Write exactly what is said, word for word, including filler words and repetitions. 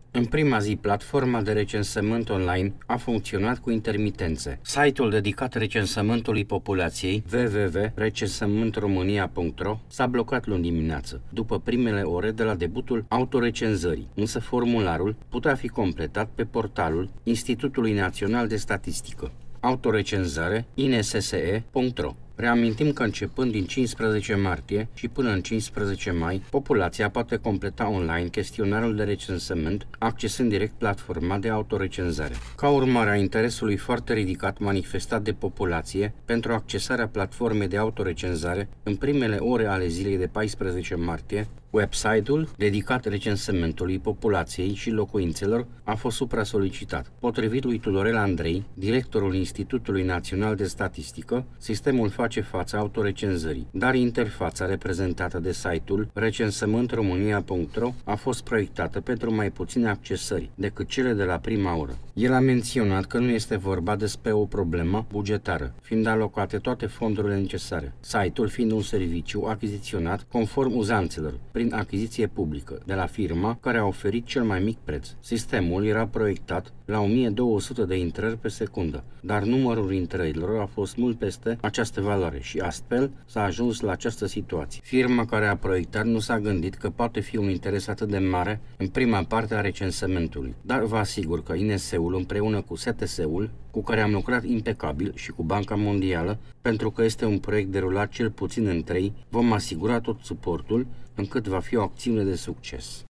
În prima zi, platforma de recensământ online a funcționat cu intermitențe. Site-ul dedicat recensământului populației, w w w punct recensământ românia punct r o, s-a blocat luni dimineață, după primele ore de la debutul autorecenzării, însă formularul putea fi completat pe portalul Institutului Național de Statistică. Autorecenzare I N S S E punct r o. Reamintim că începând din cincisprezece martie și până în cincisprezece mai, populația poate completa online chestionarul de recensământ, accesând direct platforma de autorecenzare. Ca urmare a interesului foarte ridicat manifestat de populație pentru accesarea platformei de autorecenzare, în primele ore ale zilei de paisprezece martie, website-ul dedicat recensământului populației și locuințelor a fost supra-solicitat. Potrivit lui Tudorel Andrei, directorul Institutului Național de Statistică, sistemul face față autorecenzării, dar interfața reprezentată de site-ul recensământ românia punct r o a fost proiectată pentru mai puține accesări decât cele de la prima oră. El a menționat că nu este vorba despre o problemă bugetară, fiind alocate toate fondurile necesare, site-ul fiind un serviciu achiziționat conform uzanțelor, prin achiziție publică, de la firma care a oferit cel mai mic preț. Sistemul era proiectat la o mie două sute de intrări pe secundă, dar numărul intrărilor a fost mult peste această valoare și astfel s-a ajuns la această situație. Firma care a proiectat nu s-a gândit că poate fi un interes atât de mare în prima parte a recensământului, dar vă asigur că I N S-ul împreună cu S T S-ul, cu care am lucrat impecabil, și cu Banca Mondială, pentru că este un proiect derulat cel puțin în trei, vom asigura tot suportul încât va fi o acțiune de succes.